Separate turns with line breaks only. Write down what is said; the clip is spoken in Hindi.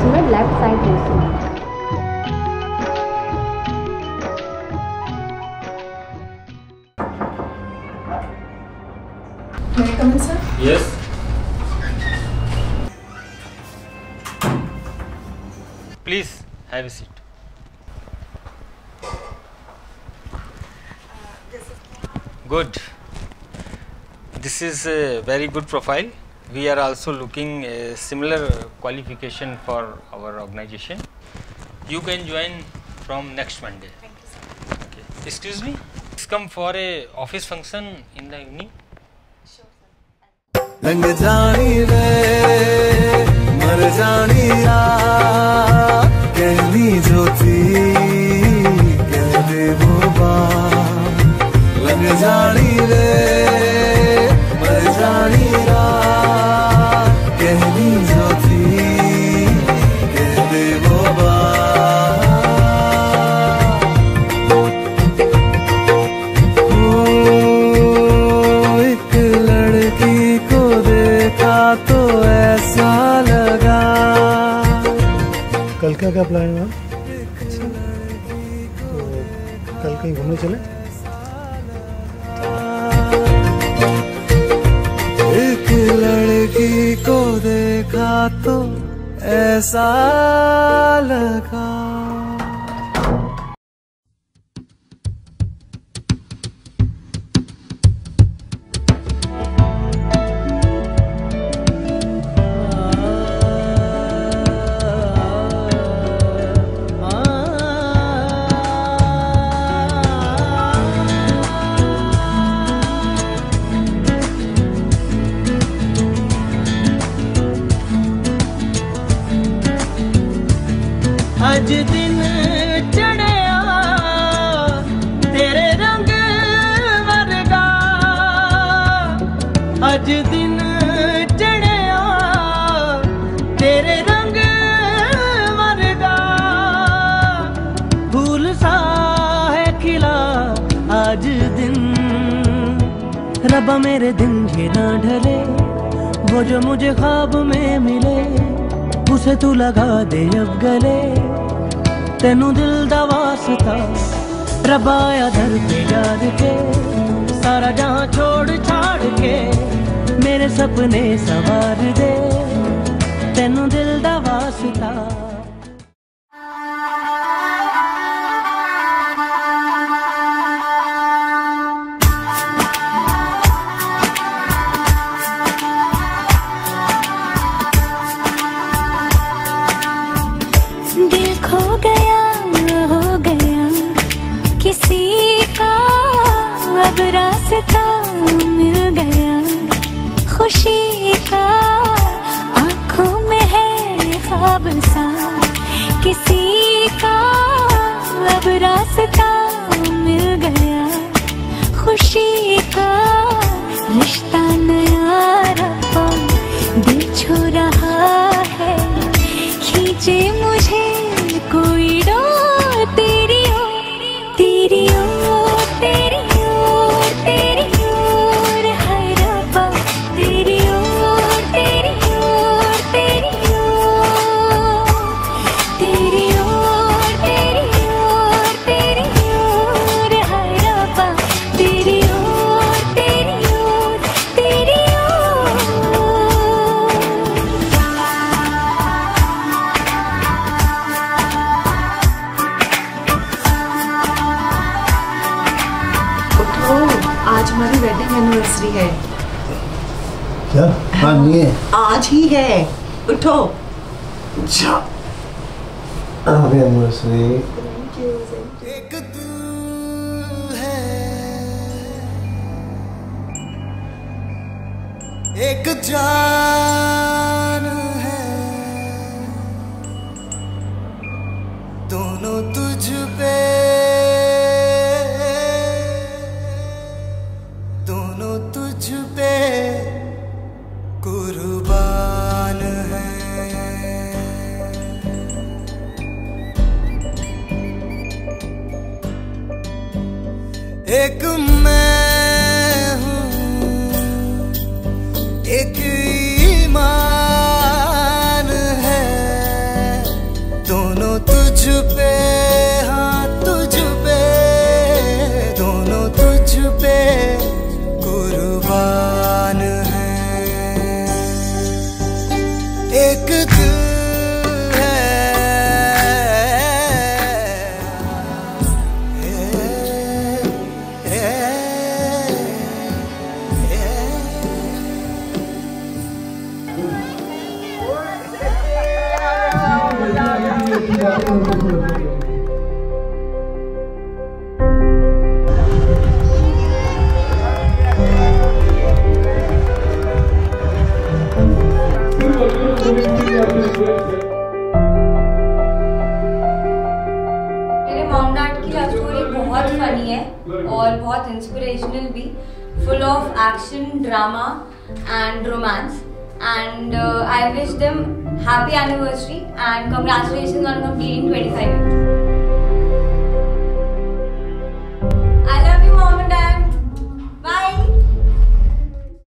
approximate left side ratio.
May I come in, sir?
Yes. Please have a seat. Good. This is a very good profile. We are also looking a similar qualification for our organization. You can join from next Monday.
Thank you, sir.
Okay. Excuse me. Please come for a office function in the evening.
Sure, sir.
रंग जानी रे मर जानी रा कहनी जो थी कह दे वो बात लग जानी रे मर जानी रा कहनी जो थी कह दे वो बात एक लड़की को देखा तो ऐसा लगा।
कल क्या क्या प्लान है? तो कल कहीं घूमने चले?
एक लड़की को देखा तो ऐसा लगा।
अज दिन चढ़िया तेरे रंग वर्गा अज दिन चढ़िया तेरे रंग वर्गा फूल सा है खिला आज दिन रब्बा मेरे दिन ये ना ढले वो जो मुझे ख्वाब में मिले उसे तू लगा दे अब गले तेनू दिल दा वास्ता रब्बा आया दर पे याद के सारा जहां छोड़ छाड़ के मेरे सपने सवार दे तेनू दिल दा वास्ता।
अब रास्ता मिल गया खुशी का आँखों में है ख्वाब सा किसी का अब रास्ता मिल गया खुशी का रिश्ता नया रब्बा दिल छू रहा है खींचे मुझे कोई डोर तेरी ओर तेरी ओर तेरी
आज हमारी वेडिंग एनिवर्सरी है।
क्या? हाँ नहीं है,
आज ही है, उठो।
अच्छा हैप्पी एनिवर्सरी।
एक तू है एक जान है दोनों तुझ पे दोनों तुझ पे कुर्बान है। एक मैं हूँ एक ईमान है
मेरे मॉम डैड की लव स्टोरी बहुत फनी है और बहुत इंस्पिरेशनल भी, full of action, drama and romance, and I wish them happy anniversary and congratulations on completing 25 years.